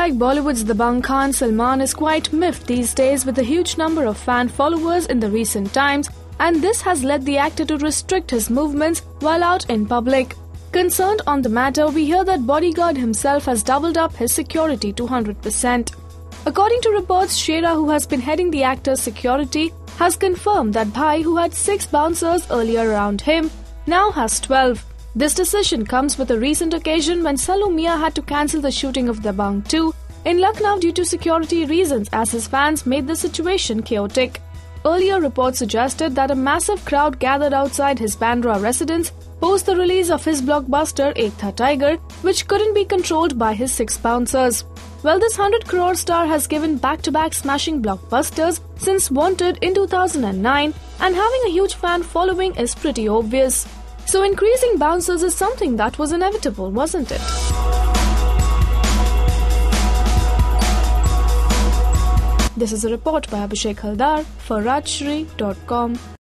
like Bollywood's Dabangg Khan, Salman is quite miffed these days with a huge number of fan followers in the recent times, and this has led the actor to restrict his movements while out in public. Concerned on the matter, we hear that Bodyguard himself has doubled up his security to 100%. According to reports, Shera, who has been heading the actor's security, has confirmed that Bhai, who had 6 bouncers earlier around him, now has 12. This decision comes with a recent occasion when Sallu Mian had to cancel the shooting of Dabangg 2 in Lucknow due to security reasons, as his fans made the situation chaotic. Earlier reports suggested that a massive crowd gathered outside his Bandra residence post the release of his blockbuster Ek Tha Tiger, which couldn't be controlled by his 6 bouncers. Well, this 100 crore star has given back-to-back smashing blockbusters since Wanted in 2009, and having a huge fan following is pretty obvious. So increasing bouncers is something that was inevitable, wasn't it? This is a report by Abhishek Haldar for Rajshri.com.